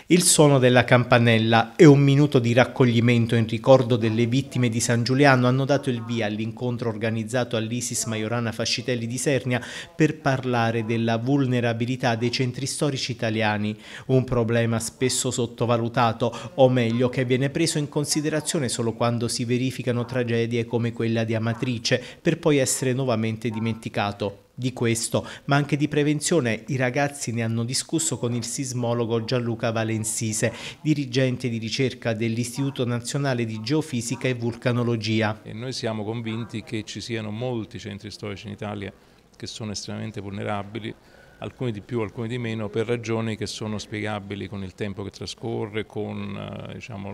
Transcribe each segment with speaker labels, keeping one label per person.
Speaker 1: Il suono della campanella e un minuto di raccoglimento in ricordo delle vittime di San Giuliano hanno dato il via all'incontro organizzato all'Isis Majorana Fascitelli di Sernia per parlare della vulnerabilità dei centri storici italiani, un problema spesso sottovalutato, o meglio che viene preso in considerazione solo quando si verificano tragedie come quella di Amatrice, per poi essere nuovamente dimenticato. Di questo, ma anche di prevenzione, i ragazzi ne hanno discusso con il sismologo Gianluca Valensise, dirigente di ricerca dell'Istituto Nazionale di Geofisica e Vulcanologia.
Speaker 2: E noi siamo convinti che ci siano molti centri storici in Italia che sono estremamente vulnerabili, alcuni di più, alcuni di meno, per ragioni che sono spiegabili con il tempo che trascorre, con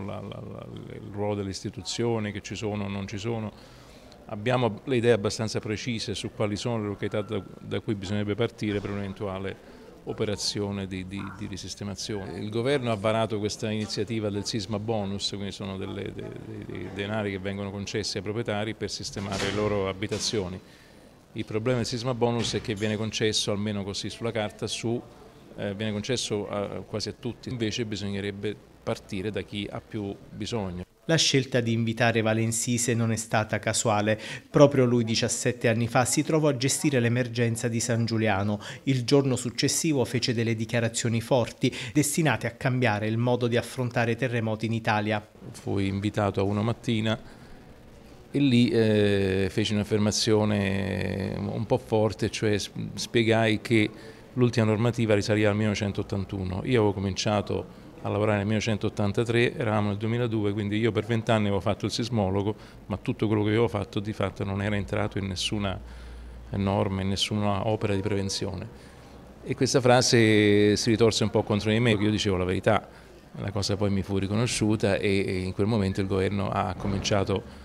Speaker 2: il ruolo delle istituzioni che ci sono o non ci sono. Abbiamo le idee abbastanza precise su quali sono le località da cui bisognerebbe partire per un'eventuale operazione di risistemazione. Il governo ha varato questa iniziativa del sisma bonus, quindi sono dei denari che vengono concessi ai proprietari per sistemare le loro abitazioni. Il problema del sisma bonus è che viene concesso, almeno così sulla carta, viene concesso quasi a tutti, invece bisognerebbe partire da chi ha più bisogno.
Speaker 1: La scelta di invitare Valensise non è stata casuale. Proprio lui 17 anni fa si trovò a gestire l'emergenza di San Giuliano. Il giorno successivo fece delle dichiarazioni forti, destinate a cambiare il modo di affrontare i terremoti in Italia.
Speaker 2: Fui invitato a una mattina e lì feci un'affermazione un po' forte, cioè spiegai che l'ultima normativa risaliva al 1981. Io avevo cominciato a lavorare nel 1983, eravamo nel 2002, quindi io per 20 anni avevo fatto il sismologo, ma tutto quello che avevo fatto di fatto non era entrato in nessuna norma, in nessuna opera di prevenzione. E questa frase si ritorse un po' contro di me, perché io dicevo la verità, la cosa poi mi fu riconosciuta e in quel momento il governo ha cominciato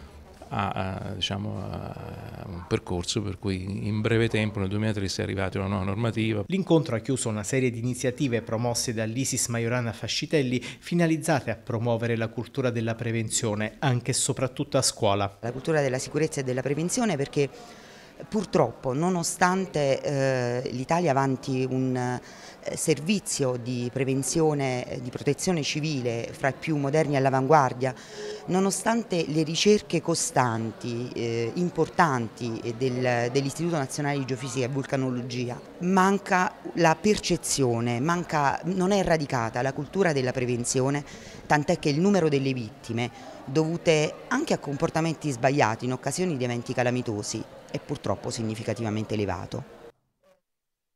Speaker 2: un percorso per cui in breve tempo, nel 2003, si è arrivati a una nuova normativa.
Speaker 1: L'incontro ha chiuso una serie di iniziative promosse dall'Isis Majorana Fascitelli finalizzate a promuovere la cultura della prevenzione anche e soprattutto a scuola.
Speaker 3: La cultura della sicurezza e della prevenzione, perché purtroppo, nonostante l'Italia avanti un servizio di prevenzione, di protezione civile fra i più moderni all'avanguardia, nonostante le ricerche costanti, importanti dell'Istituto Nazionale di Geofisica e Vulcanologia, manca la percezione, non è radicata la cultura della prevenzione, tant'è che il numero delle vittime dovute anche a comportamenti sbagliati in occasione di eventi calamitosi è purtroppo significativamente elevato.